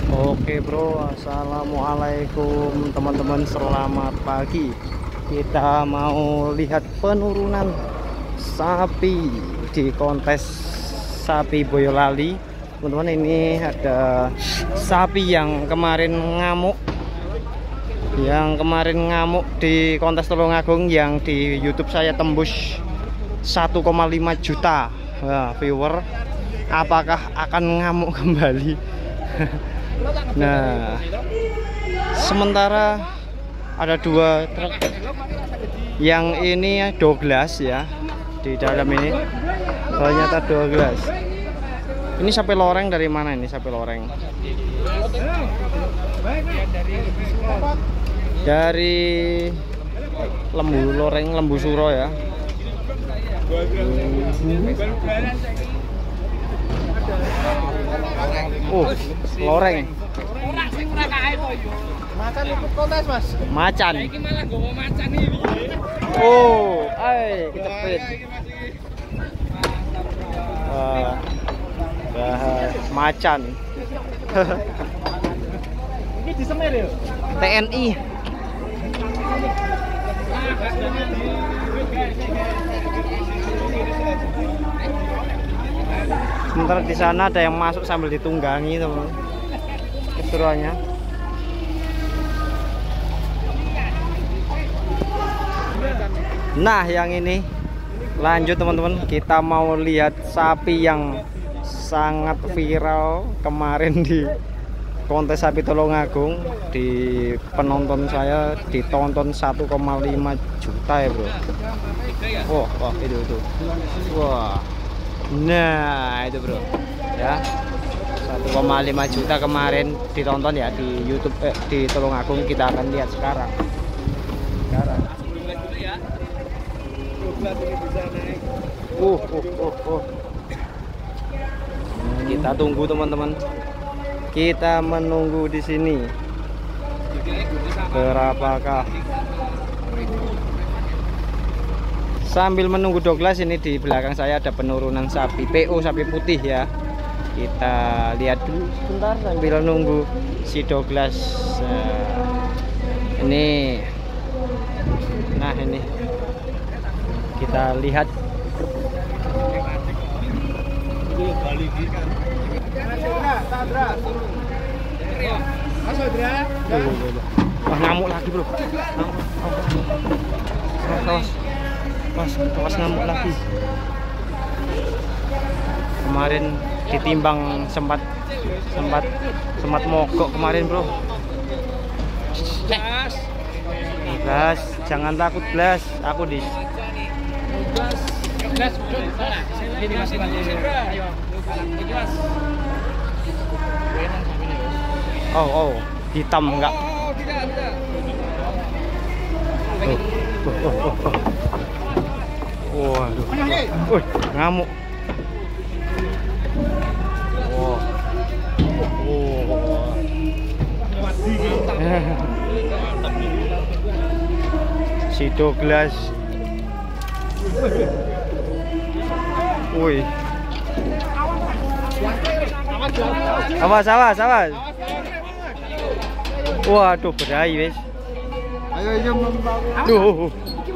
Oke bro, assalamualaikum teman-teman, selamat pagi. Kita mau lihat penurunan sapi di kontes sapi Boyolali. Teman-teman, ini ada sapi yang kemarin ngamuk, di kontes Tulungagung, yang di YouTube saya tembus 1,5 juta viewer. Apakah akan ngamuk kembali? Nah, sementara ada dua truk yang ini Douglas ya, di dalam ini ternyata Douglas. Ini sapi loreng dari mana ini? Sapi loreng dari Lembu Loreng, Lembu Suro ya. Loreng. Macan ikut kontes, Mas. Macan. Iki malah nggowo macan iki. Kecepit. Macan. Iki disemir ya? TNI. Sementara di sana ada yang masuk sambil ditunggangi, teman. Keseruannya. Nah, yang ini lanjut teman-teman, kita mau lihat sapi yang sangat viral kemarin di kontes sapi Tulungagung. Di penonton saya ditonton 1,5 juta ya bro. Wah itu. Wah. Nah itu bro ya, 1,5 juta kemarin ditonton ya di YouTube di Tulungagung. Kita akan lihat sekarang. Kita tunggu teman-teman. Kita menunggu di sini. Berapakah? Sambil menunggu Douglas, ini di belakang saya ada penurunan sapi PO, sapi putih ya. Kita lihat dulu sebentar sambil nunggu si Douglas. Ini. Nah, ini. Kita lihat. Wah, ngamuk lagi bro. Awas ngamuk lagi. Kemarin ditimbang sempat mogok kemarin bro. Blas, jangan takut Blas, aku di Blas. Ini masih ayo. Oh, hitam enggak? Waduh. Ngamuk. Si Douglas. Woi. Awas. Waduh, berahi wis. Ayo Duh.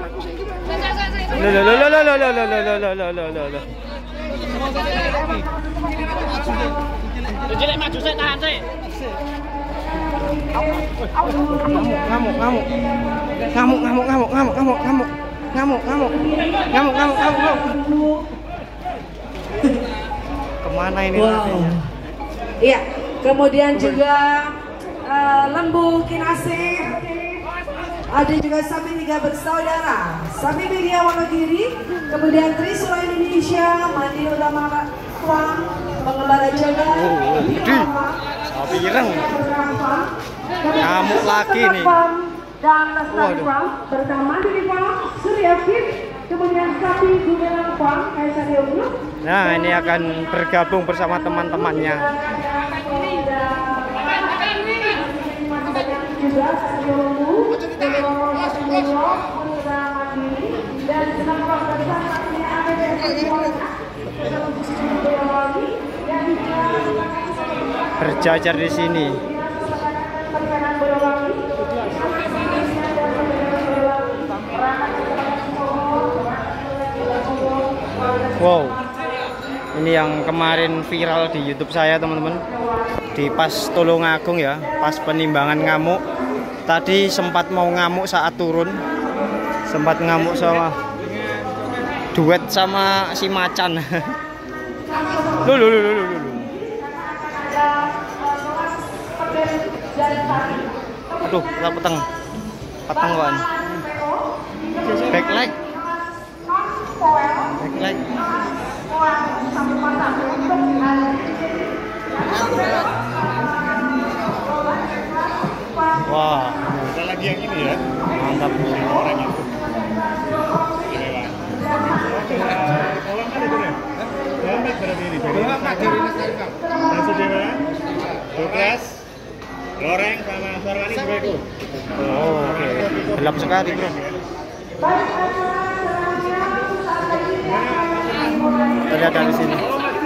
Jadi maju sik, tahan sik. Ngamuk. Kemana ini? Iya, kemudian juga lembu kinasih. Ada juga sapi 3 bersaudara, sapi media Wonogiri, kemudian Trisula Indonesia, Mandi Utama Tuang, Pengembara Jaga, sapi ireng. Ngamuk lagi nih. Dan Lestari Farm bersama Mandiri Farm, Surya Fit, kemudian sapi Gumelang Farm, Kaisar Yogyuk. Nah, ini akan bergabung bersama teman-temannya. Juga lembu, dan kenapa bersama ada di berjajar di sini. Wow, ini yang kemarin viral di YouTube saya teman-teman, di pas Tulungagung ya, pas penimbangan ngamuk. Tadi sempat mau ngamuk saat turun, sempat ngamuk sama duet sama si macan. Lu. Aduh, peteng kan. Backlight. Wah, Ada lagi yang ini ya. mantap. Orang itu. Tolong ada tuh ya. Selamat berarti ini. Selamat dari Lestari. Langsung Dewa. Douglas, Loreng sama Sarwani juga ikut. Oh, oke. Gelap sekali, bro. Terlihat dari sini.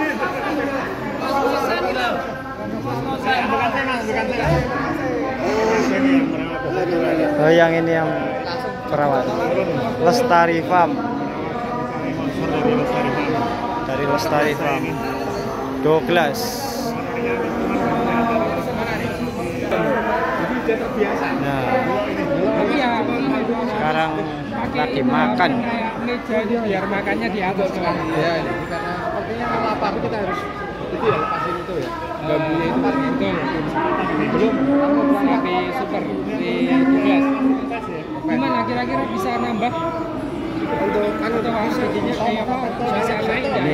Oh, yang ini yang perawat. Lestari Farm. Dari Lestari Farm. Douglas. Nah, sekarang lagi makan. Meja ini biar makannya di atas kan. Ya, ini karena sepertinya kalau apa-apa kita harus itu ya lepasin itu ya. Bambunya itu betul. Belum tapi super di 12. Gimana kira-kira bisa nambah untuk kan untuk hasilnya kayak apa? Suasana ini.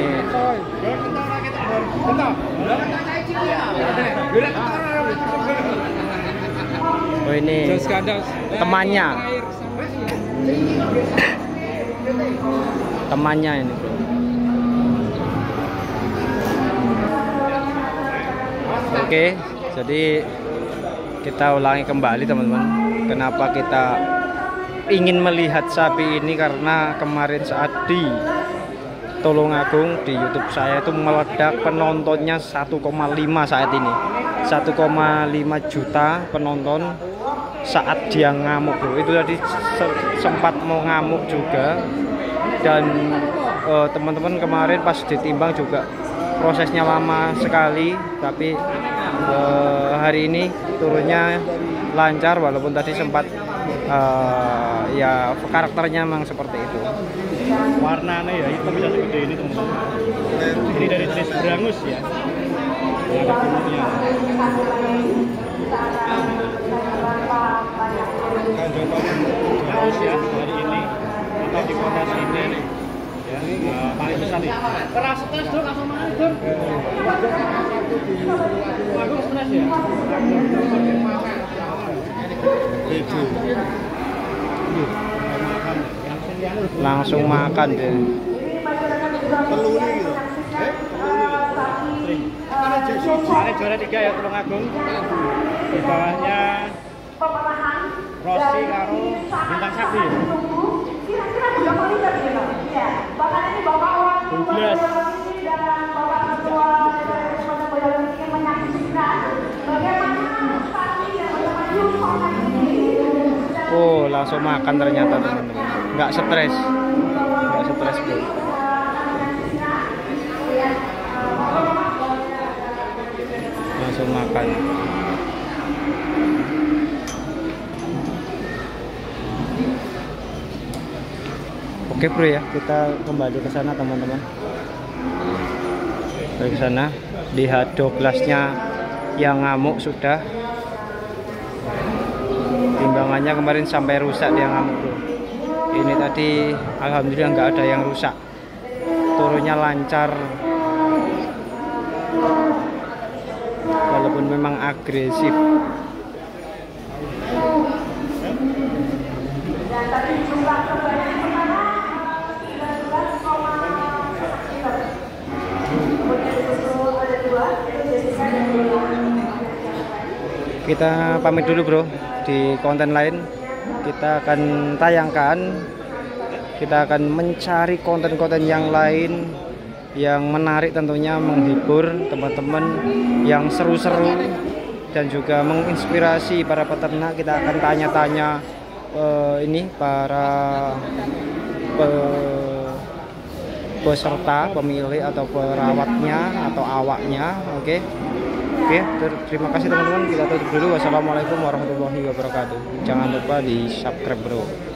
Oh, ini temannya. Temannya ini, bro. Oke, jadi kita ulangi kembali teman-teman. Kenapa kita ingin melihat sapi ini, karena kemarin saat di Tulungagung di YouTube saya itu meledak penontonnya 1,5 saat ini. 1,5 juta penonton saat dia ngamuk, bro. Itu tadi sempat mau ngamuk juga. Dan teman-teman kemarin pas ditimbang juga prosesnya lama sekali, tapi hari ini turunnya lancar walaupun tadi sempat ya karakternya memang seperti itu. Warnanya ya hitam bisa segede ini teman-teman. Ini dari jenis berangus ya. Ada kulitnya. Bagus ya hari ini kita di kota sini ya paling besar nih. Keras stres dong, langsung makan dong. Bagus stres ya. Langsung makan deh. Ada juara 3 ya Tulungagung. Di bawahnya Rossi karo Bintang Sakti. 12. Oh, langsung makan ternyata teman-teman. Nggak stres, bro. Langsung makan. Oke, bro ya, kita kembali ke sana teman-teman. Ke sana, lihat Douglasnya yang ngamuk sudah. Timbangannya kemarin sampai rusak dia ngamuk, bro. Ini tadi alhamdulillah nggak ada yang rusak. Turunnya lancar. Walaupun memang agresif. Kita pamit dulu, bro. Di konten lain kita akan tayangkan, kita akan mencari konten-konten yang lain yang menarik, tentunya menghibur teman-teman, yang seru-seru dan juga menginspirasi para peternak. Kita akan tanya-tanya ini para peserta, pemilik atau perawatnya atau awaknya. Oke, terima kasih teman-teman. Kita tutup dulu. Wassalamualaikum warahmatullahi wabarakatuh. Jangan lupa di subscribe bro.